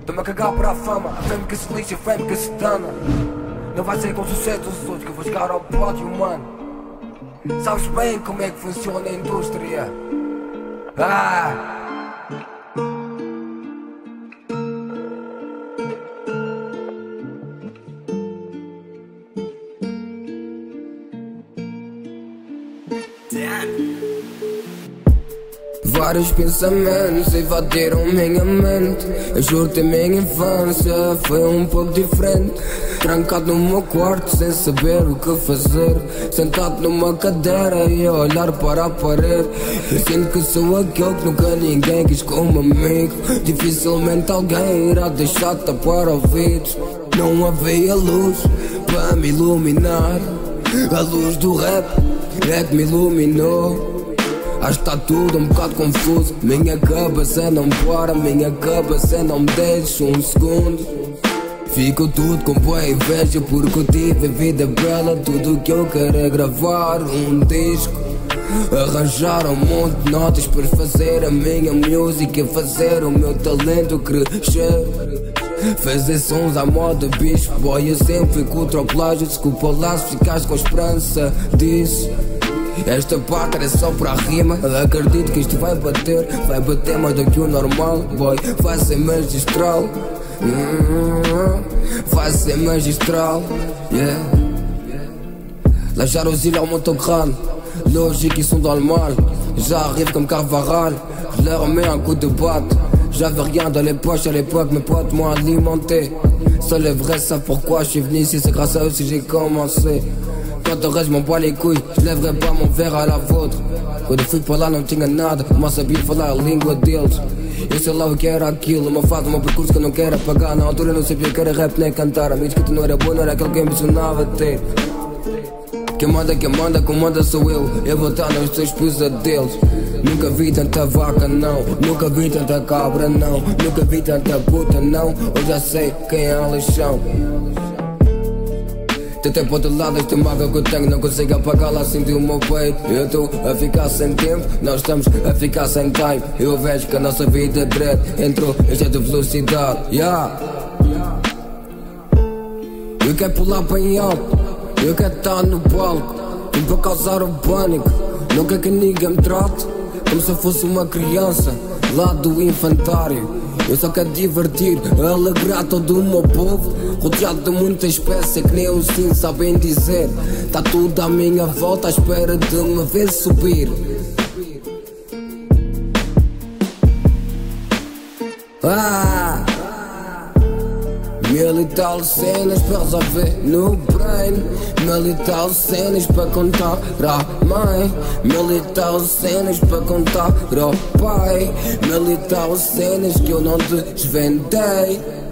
Tô-me a cagar para a fama, a fame que se lixa, a fame que se dana. Não vai ser com sucesso dos outros que eu vou chegar ao pódio, mano. Sabes bem como é que funciona a indústria. Vários pensamentos invadiram minha mente. Eu juro-te, a minha infância foi um pouco diferente. Trancado no meu quarto sem saber o que fazer, sentado numa cadeira e a olhar para a parede. Eu sinto que sou aquele que nunca ninguém quis como amigo. Dificilmente alguém irá deixar tapar ouvidos. Não havia luz para me iluminar. A luz do rap é que me iluminou. Acho que tá tudo um bocado confuso. Minha cabeça não para, minha cabeça não me deixa um segundo. Fico tudo com boa inveja porque eu tive vida bela. Tudo que eu quero é gravar um disco, arranjar um monte de notas para fazer a minha música, fazer o meu talento crescer. Fazer sons à moda bicho, boy, eu sempre fui contra o plágio. Desculpa lá se ficaste com a esperança disso. Esta parte era só para a rima. Acredito que isto vai bater mais do que o normal, boy. Vai ser magistral, vai ser magistral, yeah. La jalousie leur monte au crâne, logique ils sont dans le mal. J'arrive comme Carvajal, je leur mets un coup de batte. J'avais rien dans les poches à l'époque, mes potes m'ont alimenté. Seuls les vrais savent pourquoi je suis venu ici, c'est grâce à eux si j'ai commencé. Quanto ao resto, m'en bats les couilles, je lèverai pas mon verre à la vôtre. Quando eu fui para lá não tinha nada, mal sabia falar a língua deles. Eu sei lá o que era aquilo, uma fase, um percurso que eu não quero apagar. Na altura eu não sabia que era rap nem cantar. A minha escrita não era boa, não era aquele que eu impressionava ter. Quem manda, comanda sou eu. Eu vou estar nos teus pesadelos. Nunca vi tanta vaca não, nunca vi tanta cabra não, nunca vi tanta puta não. Eu já sei quem elas são. Tentei para outro lado, esta mágoa que eu tenho não consigo apagá-la assim do meu peito. Eu estou a ficar sem tempo, nós estamos a ficar sem time. Eu vejo que a nossa vida dread entrou em jeito de velocidade, yeah. Eu quero pular bem alto, eu quero estar no palco, vim para causar o pânico. Não quero que ninguém me trate como se eu fosse uma criança lá do infantário. Eu só quero divertir, alegrar todo o meu povo, rodeado de muita espécie que nem eu sim sabem dizer. Tá tudo à minha volta à espera de me ver subir. Mil e tal cenas para resolver no brain, mil e tal cenas para contar à mãe, mil e tal cenas para contar ao pai, mil e tal cenas que eu não desvendei.